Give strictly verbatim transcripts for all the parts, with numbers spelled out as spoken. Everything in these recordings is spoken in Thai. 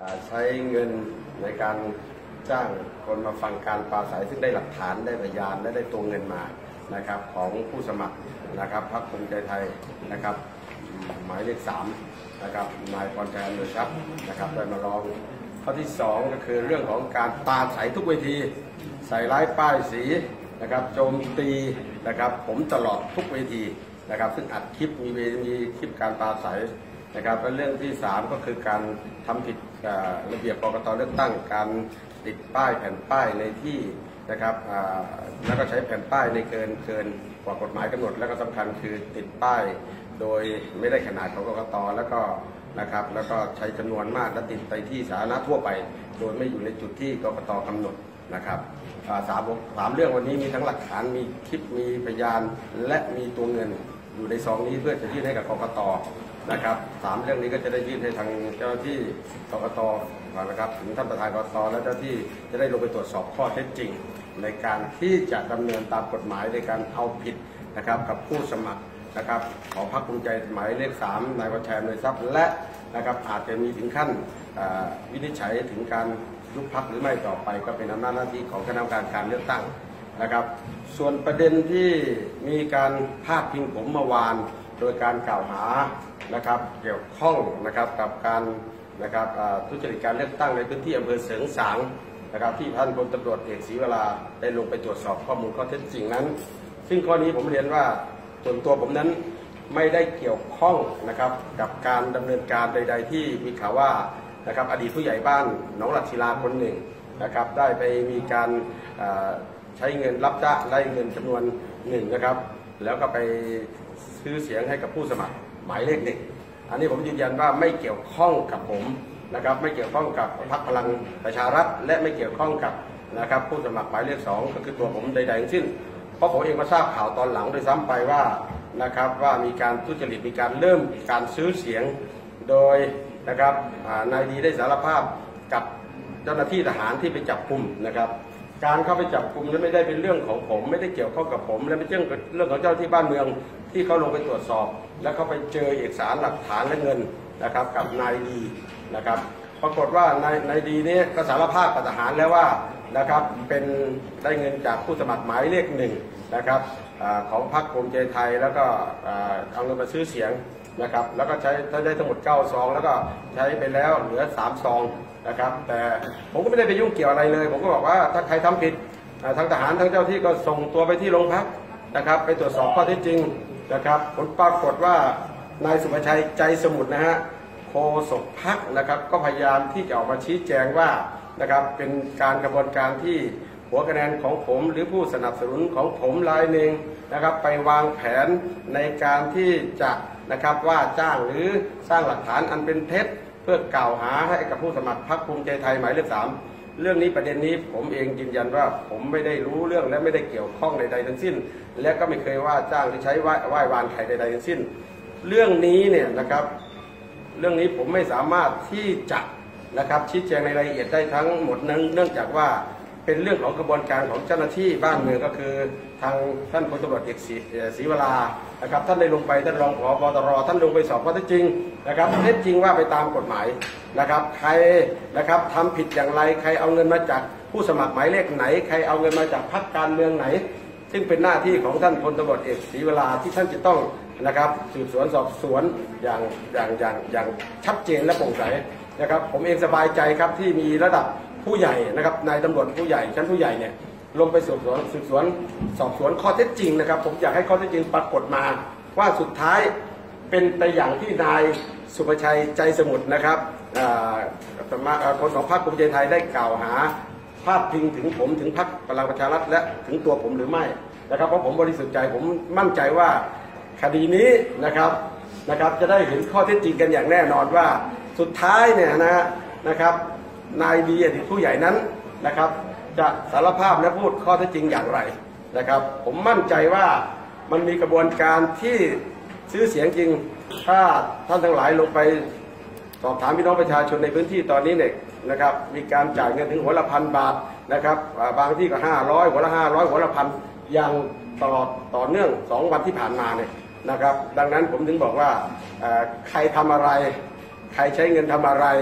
ใช้เงินในการจ้างคนมาฟังการปราศัยซึ่งได้หลักฐานได้พยานและได้ตัวเงินมานะครับของผู้สมัครนะครับพรรคภูมิใจไทยนะครับหมายเลขสามนะครับนายพรชัยอำนวยทรัพย์นะครับได้มาร้องข้อที่สองก็คือเรื่องของการปราศัยทุกเวทีใส่ร้ายป้ายสีนะครับโจมตีนะครับผมตลอดทุกเวทีนะครับซึ่งอัดคลิปมีมีคลิปการปราศัยนะครับและเรื่องที่สามก็คือการทำผิดระเบียบกกต.เลือกตั้งการติดป้ายแผ่นป้ายในที่นะครับแล้วก็ใช้แผ่นป้ายในเกินเกินกว่ากฎหมายกำหนดแล้วก็สำคัญคือติดป้ายโดยไม่ได้ขนาดของกกต.แล้วก็นะครับแล้วก็ใช้จำนวนมากและติดไปที่สาธารณะทั่วไปโดยไม่อยู่ในจุดที่กกต.กำหนดนะครับสามสามเรื่องวันนี้มีทั้งหลักฐานมีคลิปมีพยานและมีตัวเงินอยู่ในซองนี้เพื่อจะยื่นให้กับกกต.นะครับสามเรื่องนี้ก็จะได้ยื่นให้ทางเจ้าหน้าที่กกต.นะครับถึงท่านประธานกกต.และเจ้าที่จะได้ลงไปตรวจสอบข้อเท็จจริงในการที่จะดำเนินตามกฎหมายในการเอาผิดนะครับกับผู้สมัครนะครับของพรรคภูมิใจหมายเลขสามนายพรชัยอำนวยทรัพย์และนะครับอาจจะมีถึงขั้นวินิจฉัยถึงการยุบพรรคหรือไม่ต่อไปก็เป็นอำนาจหน้าที่ของคณะกรรมการการเลือกตั้งนะครับส่วนประเด็นที่มีการพาดพิงผมเมื่อวานโดยการกล่าวหานะครับเกี่ยวข้องนะครับกับการนะครับทุจริตการเลือกตั้งในพื้นที่อำเภอเสริงสางนะครับที่ท่านพลตำรวจเอกศรีวราได้ลงไปตรวจสอบข้อมูลข้อเท็จจริงนั้นซึ่งข้อนี้ผมเรียนว่าส่วนตัวผมนั้นไม่ได้เกี่ยวข้องนะครับกับการดำเนินการใดๆที่มีข่าวว่านะครับอดีตผู้ใหญ่บ้านหนองหลักศิลาคนหนึ่งนะครับได้ไปมีการใช้เงินรับจ้างได้เงินจำนวนหนึ่งนะครับแล้วก็ไปซื้อเสียงให้กับผู้สมัครหมายเลขหนึ่งอันนี้ผมยืนยันว่าไม่เกี่ยวข้องกับผมนะครับไม่เกี่ยวข้องกับพรรคพลังประชารัฐและไม่เกี่ยวข้องกับนะครับผู้สมัครหมายเลขสองก็คือตัวผมใดๆทั้งสิ้นเพราะผมเองมาทราบข่าวตอนหลังโดยซ้ำไปว่านะครับว่ามีการทุจริตมีการเริ่มการซื้อเสียงโดยนะครับนายดีได้สารภาพกับเจ้าหน้าที่ทหารที่ไปจับกุมนะครับการเข้าไปจับกุมนั้นไม่ได้เป็นเรื่องของผมไม่ได้เกี่ยวข้องกับผมและไม่ใช่เรื่องของเจ้าหน้าที่บ้านเมืองที่เขาลงไปตรวจสอบแล้วเขาไปเจอเอกสารหลักฐานและเงินนะครับกับนายดีนะครับปรากฏว่านายนายดีนี้ก็สารภาพกับทหารแล้วว่านะครับเป็นได้เงินจากผู้สมัครหมายเลขหนึ่งนะครับของพรรคภูมิใจไทยแล้วก็เอาเงินมาซื้อเสียงนะครับแล้วก็ใช้ได้ทั้งหมดเก้าซองแล้วก็ใช้ไปแล้วเหลือสามซองนะครับแต่ผมก็ไม่ได้ไปยุ่งเกี่ยวอะไรเลยผมก็บอกว่าถ้าใครทำผิดทางทหารทั้งเจ้าที่ก็ส่งตัวไปที่โรงพักนะครับไปตรวจสอบข้อเท็จจริงนะครับผลปรากฏว่านายสุภชัยใจสมุทรนะฮะโฆษกพรรคนะครับก็พยายามที่จะออกมาชี้แจงว่านะครับเป็นการกระบวนการที่หัวคะแนนของผมหรือผู้สนับสนุนของผมรายหนึ่งนะครับไปวางแผนในการที่จะนะครับว่าจ้างหรือสร้างหลักฐานอันเป็นเท็จเพื่อกล่าวหาให้กับผู้สมัครพรรคภูมิใจไทยหมายเลขสามเรื่องนี้ประเด็นนี้ผมเองยืนยันว่าผมไม่ได้รู้เรื่องและไม่ได้เกี่ยวข้องใดๆทั้งสิ้นและก็ไม่เคยว่าจ้างหรือใช้ไหว้วานใครใดๆทั้งสิ้นเรื่องนี้เนี่ยนะครับเรื่องนี้ผมไม่สามารถที่จะนะครับชี้แจงในรายละเอียดได้ทั้งหมดนั้นเนื่องจากว่าเป็นเรื่องของกระบวนการของเจ้าหน้าที่บ้านเมืองก็คือทางท่านพลตำรวจเอกศรีวรานะครับท่านได้ลงไปท่านรองผบ.ตร.ท่านลงไปสอบข้อเท็จจริงนะครับเท็จจริงว่าไปตามกฎหมายนะครับใครนะครับทำผิดอย่างไรใครเอาเงินมาจากผู้สมัครหมายเลขไหนใครเอาเงินมาจากพรรคการเมืองไหนซึ่งเป็นหน้าที่ของท่านพลตำรวจเอกศรีวราที่ท่านจะต้องนะครับสืบสวนสอบสวนอย่างอย่างอย่างอย่างชัดเจนและโปร่งใสนะครับผมเองสบายใจครับที่มีระดับผู้ใหญ่นะครับนายตำรวจผู้ใหญ่ชั้นผู้ใหญ่เนี่ยลงไปสืบสวนสืบสวนสอบสวนข้อเท็จจริงนะครับผมอยากให้ข้อเท็จจริงปรากฏมาว่าสุดท้ายเป็นไปอย่างที่นายสุภชัยใจสมุทรนะครับคนของพรรคภูมิใจไทยได้กล่าวหาพาดพิงถึงผมถึงพรรคพลังประชารัฐและถึงตัวผมหรือไม่นะครับเพราะผมบริสุทธิ์ใจผมมั่นใจว่าคดีนี้นะครับนะครับจะได้เห็นข้อเท็จจริงกันอย่างแน่นอนว่าสุดท้ายเนี่ยนะนะครับนายดีอดีตผู้ใหญ่นั้นนะครับจะสารภาพและพูดข้อเท็จจริงอย่างไรนะครับผมมั่นใจว่ามันมีกระบวนการที่ซื้อเสียงจริงถ้าท่านทั้งหลายลงไปสอบถามพี่น้องประชาชนในพื้นที่ตอนนี้เนี่ยนะครับมีการจ่ายเงินถึงหัวละพันบาทนะครับบางที่ก็ห้าร้อยหัวละห้าร้อยหัวละพันอย่างตลอดต่อเนื่องสองวันที่ผ่านมาเนี่ยนะครับดังนั้นผมถึงบอกว่าใครทำอะไรใครใช้เงินทำอะไร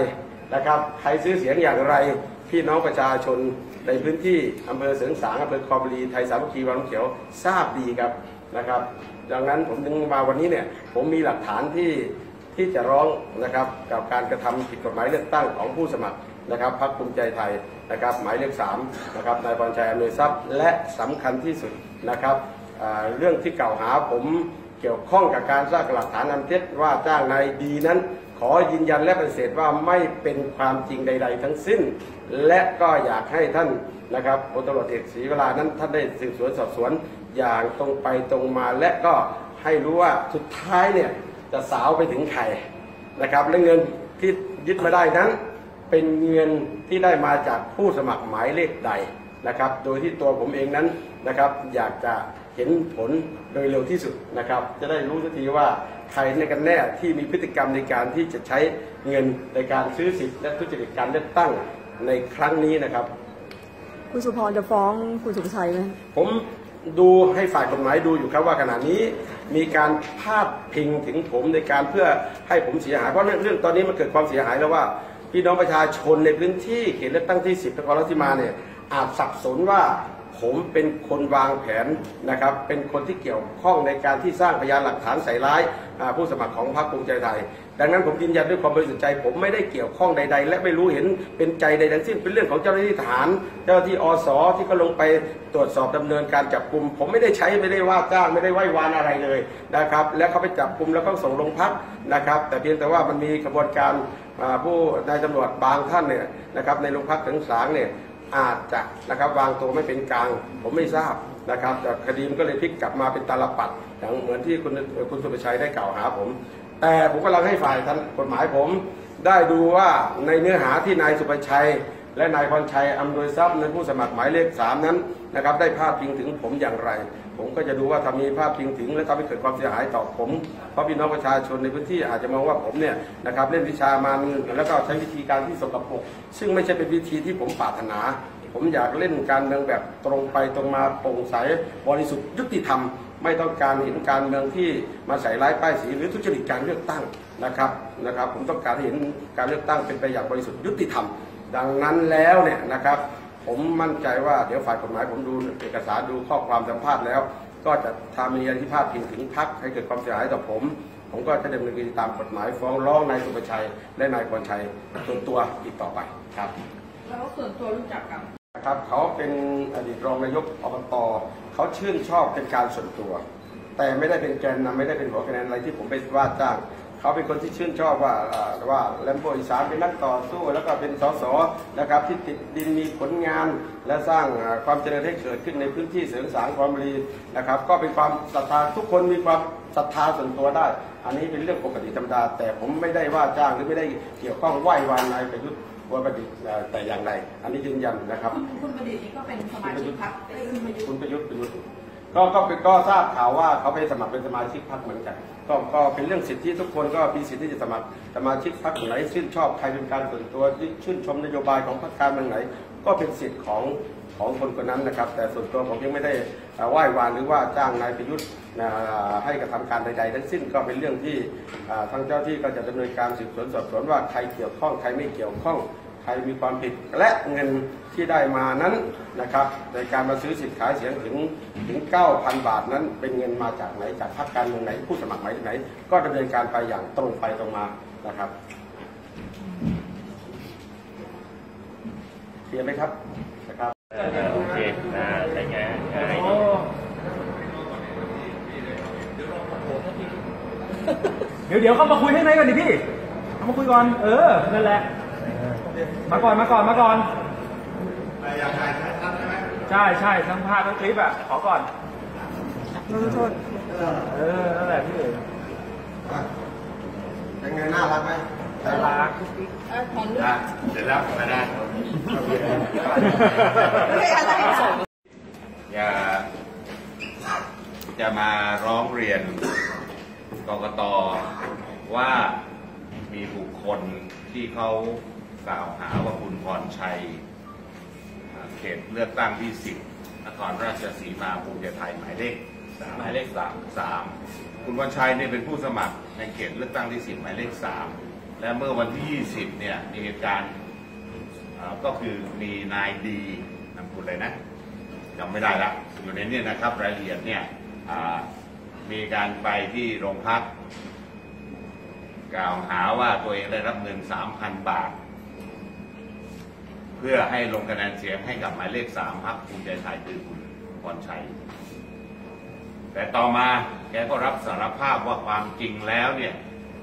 นะครับใครซื้อเสียงอย่างไรพี่น้องประชาชนในพื้นที่อำเภอเสริงสางอำเภอคอบุรีไทยสามัคคีวังน้ำเขียวทราบดีครับนะครับดังนั้นผมถึงมาวันนี้เนี่ยผมมีหลักฐานที่ที่จะร้องนะครับกับการกระทำผิดกฎหมายเลือกตั้งของผู้สมัครนะครับพรรคภูมิใจไทยนะครับหมายเลขสามนะครับนายพรชัยอำนวยทรัพย์และสำคัญที่สุดนะครับเรื่องที่กล่าวหาผมเกี่ยวข้องกับการสร้างหลักฐานอันเท็จว่าจ้างนายดีนั้นขอยืนยันและปฏิเสธว่าไม่เป็นความจริงใดๆทั้งสิ้นและก็อยากให้ท่านนะครับพลตำรวจเอกศรีวรานั้นท่านได้สืบสวนสอบสวนอย่างตรงไปตรงมาและก็ให้รู้ว่าสุดท้ายเนี่ยจะสาวไปถึงใครนะครับและเงินที่ยึดมาได้นั้นเป็นเงินที่ได้มาจากผู้สมัครหมายเลขใดนะครับโดยที่ตัวผมเองนั้นนะครับอยากจะเห็นผลโดยเร็วที่สุดนะครับจะได้รู้สักทีว่าใครในกันแน่ที่มีพฤติกรรมในการที่จะใช้เงินในการซื้อสิทธิ์และทุจริตการเลือกตั้งในครั้งนี้นะครับคุณสุพรจะฟ้องคุณสุภชัยไหมผมดูให้ฝ่ายกฎหมายดูอยู่ครับว่าขณะนี้มีการพาดพิงถึงผมในการเพื่อให้ผมเสียหายเพราะเรื่องเรื่องตอนนี้มันเกิดความเสียหายแล้วว่าพี่น้องประชาชนในพื้นที่เขตเลือกตั้งที่สิบนครราชสีมาเนี่ยอาจสับสนว่าผมเป็นคนวางแผนนะครับเป็นคนที่เกี่ยวข้องในการที่สร้างพยานหลักฐานใส่ร้ายผู้สมัครของพรรคภูมิใจไทยดังนั้นผมยืนยันด้วยความบริสุทธิ์ใจผมไม่ได้เกี่ยวข้องใดๆและไม่รู้เห็นเป็นใจใดทั้งสิ้นเป็นเรื่องของเจ้าหน้าที่ทหารเจ้าหน้าที่อสที่ก็ลงไปตรวจสอบดำเนินการจับกุมผมไม่ได้ใช้ไม่ได้ว่าจ้างไม่ได้ไหว้วานอะไรเลยนะครับแล้วเขาไปจับกุมแล้วก็ส่งโรงพักนะครับแต่เพียงแต่ว่ามันมีกระบวนการผู้นายตำรวจบางท่านเนี่ยนะครับในโรงพักถึงสางเนี่ยอาจจะนะครับวางตัวไม่เป็นกลางผมไม่ทราบนะครับแต่คดีมันก็เลยพลิกกลับมาเป็นตาลปัดอย่างเหมือนที่คุณคุณสุภชัยได้กล่าวหาผมแต่ผมกำลังให้ฝ่ายท่านกฎหมายผมได้ดูว่าในเนื้อหาที่นายสุภชัยและนายพรชัยอำนวยทรัพย์ในผู้สมัครหมายเลขสามนั้นนะครับได้พาดพิงถึงผมอย่างไรผมก็จะดูว่าถ้ามีภาพพิงถึงและทำให้เกิดความเสียหายต่อผมเพราะพี่น้องประชาชนในพื้นที่อาจจะมองว่าผมเนี่ยนะครับเล่นวิชามันแล้วก็ใช้วิธีการที่สกปรกซึ่งไม่ใช่เป็นวิธีที่ผมปรารถนาผมอยากเล่นการเมืองแบบตรงไปตรงมาโปร่งใสบริสุทธิ์ยุติธรรมไม่ต้องการเห็นการเมืองที่มาใส่ร้ายป้ายสีหรือทุจริตการเลือกตั้งนะครับนะครับผมต้องการเห็นการเลือกตั้งเป็นไปอย่างบริสุทธิ์ยุติธรรมดังนั้นแล้วเนี่ยนะครับผมมั่นใจว่าเดี๋ยวฝ่ายกฎหมายผมดูเอกสารดูข้อความสัมภาษณ์แล้วก็จะทำมีอะไรที่พาดพิงถึงพรรคให้เกิดความเสียหายต่อผมผมก็จะดำเนินคดีตามกฎหมายฟ้องร้องนายสุภชัยและนายพรชัยส่วนตัวอีกต่อไปครับแล้วส่วนตัวรู้จักกับครับเขาเป็นอดีตรองนายกอบต.เขาชื่นชอบเป็นการส่วนตัวแต่ไม่ได้เป็นแกนนำไม่ได้เป็นหัวคะแนนอะไรที่ผมไปว่าจ้างเขาเป็นคนที่ชื่นชอบว่าว่าแลมโบอีสานเป็นนักต่อสู้แล้วก็เป็นสสนะครับที่ติดดินมีผลงานและสร้างความเจริญให้เกิดขึ้นในพื้นที่เสริงสางคอมบุรีนะครับก็เป็นความศรัทธาทุกคนมีความศรัทธาส่วนตัวได้อันนี้เป็นเรื่องปกติธรรมดาแต่ผมไม่ได้ว่าจ้างหรือไม่ได้เกี่ยวข้องไหว้วานนายประยุทธ์ว่าประดิษฐ์แต่อย่างไรอันนี้ยืนยันนะครับคุณประดิษฐ์นี่ก็เป็นสมาชิกพรรคคุณประยุทธ์ประยุทธ์ก็ก็ก็ทราบข่าวว่าเขาไปสมัครเป็นสมาชิกพรรคเหมือนกันก็ก็เป็นเรื่องสิทธิทุกคนก็มีสิทธิที่จะสมัครสมาชิกพรรคไหนชื่นชอบใครเป็นการส่วนตัวที่ชื่นชมนโยบายของพรรคการเมืองไหนก็เป็นสิทธิ์ของของคนคนนั้นนะครับแต่ส่วนตัวผมยังไม่ได้ไหว้วานหรือว่าจ้างนายประยุทธ์ให้กระทำการใดๆทั้งสิ้นก็เป็นเรื่องที่ทางเจ้าที่ก็จะดำเนินการสืบสวนสอบสวนว่าใครเกี่ยวข้องใครไม่เกี่ยวข้องใครมีความผิดและเงินที่ได้มานั้นนะครับในการมาซื้อสิทธิ์ขายเสียงถึงถึง เก้าพัน บาทนั้นเป็นเงินมาจากไหนจากพรรคการเมืองไหนผู้สมัครหมายไหนก็ดำเนินการไปอย่างตรงไปตรงมานะครับเคลียร์ไหมครับนะครับโอเคนะได้ไงเดี๋ยวเดี๋ยวเข้ามาคุยให้ไหมกันดิพี่เข้ามาคุยก่อนเออนั่นแหละมาก่อนมาก่อนมาก่อนอยากถ่ายทันใช่ไหมใช่ใช่ทั้งภาพทั้งคลิปอ่ะขอก่อนโทษเออนั่นแหละพี่เป็นไงน่ารักไหมน่ารักเสร็จแล้วมาได้อย่าจะมาร้องเรียนกกต.ว่ามีบุคคลที่เขากล่าวหาว่าคุณพรชัยเขตเลือกตั้งที่สิบนครราชสีมาภูมิใจไทยหมายเลขหมายเลขสามสามคุณพรชัยเนี่ยเป็นผู้สมัครในเขตเลือกตั้งที่สิบหมายเลขสามและเมื่อวันที่ยี่สิบเนี่ยมีเหตุการณ์ก็คือมีนายดีนามสกุลเลยนะจำไม่ได้ละอยู่ในนี้นะครับรายละเอียดเนี่ยมีการไปที่โรงพักกล่าวหาว่าตัวเองได้รับเงิน สามพัน บาทเพื่อให้ลงคะแนนเสียงให้กับหมายเลขสามพรรคภูมิใจไทยคือคุณพรชัยแต่ต่อมาแกก็รับสารภาพว่าความจริงแล้วเนี่ย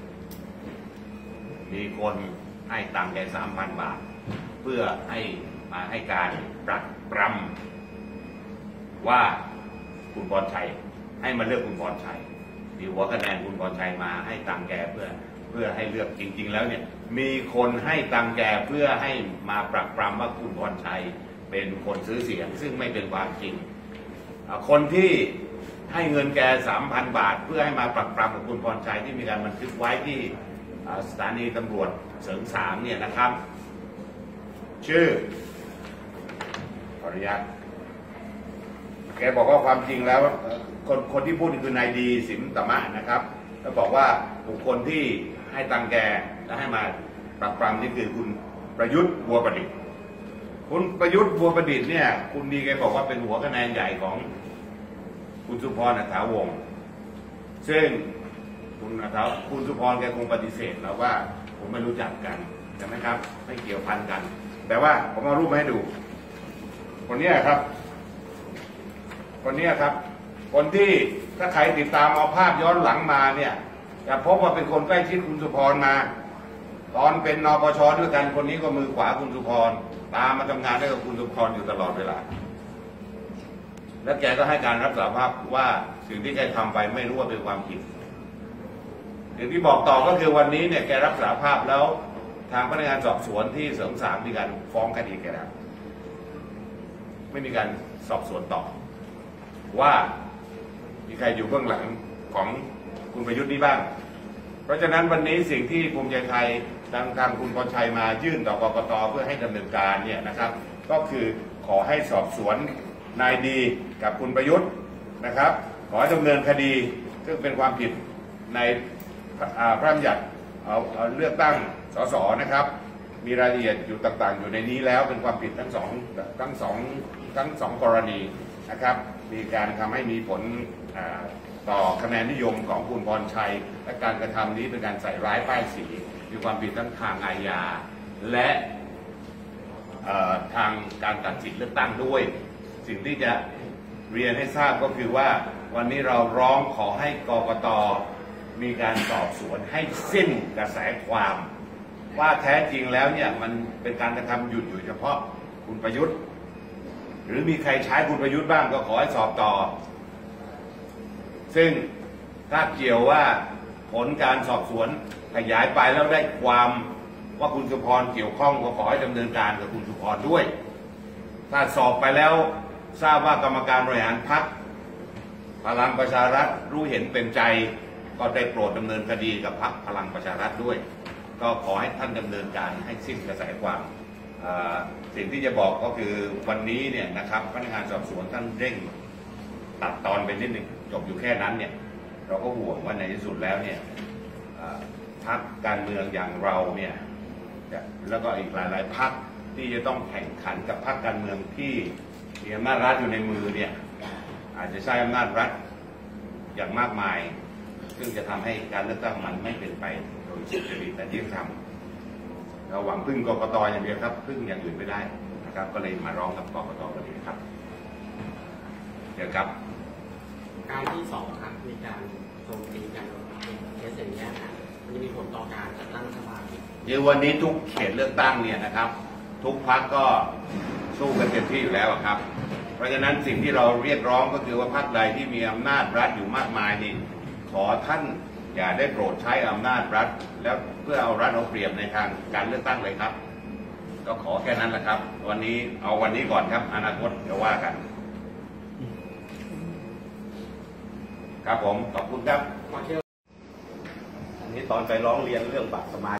มีคนให้ตังค์แก สามพัน บาทเพื่อให้มาให้การปรักปรำว่าคุณพรชัยให้มาเลือกคุณพรชัยมีหัวคะแนนคุณพรชัยมาให้ตังค์แกเพื่อเพื่อให้เลือกจริงๆแล้วเนี่ยมีคนให้ตังค์แกเพื่อให้มาปรักปรำว่าคุณพรชัยเป็นคนซื้อเสียงซึ่งไม่เป็นความจริงคนที่ให้เงินแก สามพัน บาทเพื่อให้มาปรักปรำกับคุณพรชัยที่มีการบันทึกไว้ที่สถานีตำรวจเสริงสางเนี่ยนะครับชื่อขออนุญาตแกบอกว่าความจริงแล้วคนคนที่พูดคือนายดีสิมตมะนะครับแล้วบอกว่าบุคคลที่ให้ตังแกและให้มาปรักปรำนี่คือคุณประยุทธ์บัวประดิษฐ์คุณประยุทธ์บัวประดิษฐ์เนี่ยคุณดีแกบอกว่าเป็นหัวคะแนนใหญ่ของคุณสุพรอัฏฐาวงศ์ซึ่งคุณอัฏฐาคุณสุพรแกคงปฏิเสธแล้วว่าผมไม่รู้จักกันใช่ไหมครับไม่เกี่ยวพันกันแต่ว่าผมเอารูปมาให้ดูคนนี้ครับคนนี้ครับคนที่ถ้าใครติดตามเอาภาพย้อนหลังมาเนี่ยจะพบว่าเป็นคนใกล้ชิดคุณสุพรมาตอนเป็นนปช.ด้วยกันคนนี้ก็มือขวาคุณสุพรตามมาทำงานด้วยกับคุณสุพรอยู่ตลอดเวลาและแกก็ให้การรับสารภาพว่าสิ่งที่แกทำไปไม่รู้ว่าเป็นความผิดอย่างที่บอกต่อก็คือวันนี้เนี่ยแกรับสารภาพแล้วทางพนักงานสอบสวนที่เสริมสางมีการฟ้องคดีแกแล้วไม่มีการสอบสวนต่อว่ามีใครอยู่เบื้องหลังของคุณประยุทธ์นี้บ้างเพราะฉะนั้นวันนี้สิ่งที่ภูมิใจไทยทางทางคุณพรชัยมายื่นต่อกกต.เพื่อให้ดำเนินการเนี่ยนะครับก็คือขอให้สอบสวนนายดีกับคุณประยุทธ์นะครับขอให้ดำเนินคดีซึ่งเป็นความผิดในพระราชบัญญัติเลือกตั้งสสนะครับมีรายละเอียดอยู่ต่างๆอยู่ในนี้แล้วเป็นความผิดทั้งสองทั้งสองทั้งสองกรณีนะครับมีการทำให้มีผลต่อคะแนนนิยมของคุณพรชัยและการกระทำนี้เป็นการใส่ร้ายป้ายสีมีความผิดทั้งทางอาญาและทางการตัดสิทธิเลือกตั้งด้วยสิ่งที่จะเรียนให้ทราบก็คือว่าวันนี้เราร้องขอให้กกต.มีการสอบสวนให้สิ้นกระแสความว่าแท้จริงแล้วเนี่ยมันเป็นการกระทำหยุดอยู่เฉพาะคุณประยุทธ์หรือมีใครใช้คุณประยุทธ์บ้างก็ขอให้สอบต่อซึ่งถ้าเกี่ยวว่าผลการสอบสวนขยายไปแล้วได้ความว่าคุณสุพรเกี่ยวข้องก็ขอให้ดำเนินการกับคุณสุพรด้วยถ้าสอบไปแล้วทราบว่ากรรมการบริหารพรรคพลังประชารัฐรู้เห็นเป็นใจก็ได้โปรดดำเนินคดีกับพรรคพลังประชารัฐด้วยก็ขอให้ท่านดำเนินการให้สิ้นกระแสความสิ่งที่จะบอกก็คือวันนี้เนี่ยนะครับพนักงานสอบสวนท่านเร่งตัดตอนไปนิดหนึ่งจบอยู่แค่นั้นเนี่ยเราก็ห่วงว่าในที่สุดแล้วเนี่ยพรรคการเมืองอย่างเราเนี่ยแล้วก็อีกหลายๆพรรคที่จะต้องแข่งขันกับพรรคการเมืองที่มีอำนาจรัฐอยู่ในมือเนี่ยอาจจะใช้อำนาจรัฐอย่างมากมายซึ่งจะทำให้การเลือกตั้งมันไม่เป็นไปโดยสุจริตและยุติธรรมเราหวังพึ่งกกต.อย่างเดียวครับพึ่งอย่างอื่นไม่ได้นะครับก็เลยมาร้องกับกกต.วันนี้ครับเดี๋ยวครับการที่สองครับมีการโจมตีกันเคสอย่างนี้นะมันจะมีผลต่อการจัดตั้งรัฐบาลเดี๋ยววันนี้ทุกเขตเลือกตั้งเนี่ยนะครับทุกพรรคก็สู้กันเต็มที่อยู่แล้วครับเพราะฉะนั้นสิ่งที่เราเรียกร้องก็คือว่าพรรคใดที่มีอำนาจรัฐอยู่มากมายนี่ขอท่านอย่าได้โปรดใช้อำนาจรัฐแล้วเพื่อเอารัฐเอาเปรียบในทางการเลือกตั้งเลยครับก็ขอแค่นั้นแหละครับวันนี้เอาวันนี้ก่อนครับอนาคตจะว่ากันครับผมขอบคุณครับอันนี้ตอนไปร้องเรียนเรื่องบัตรสมา